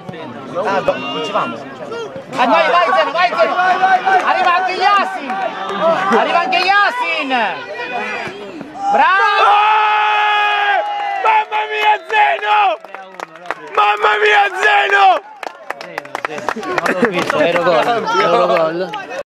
Dicevamo. Vai Zeno, vai Zeno! Arriva anche Yasin! Arriva anche Yasin! Bravo! Mamma mia Zeno! Mamma mia Zeno! Non l'ho visto, ero gol.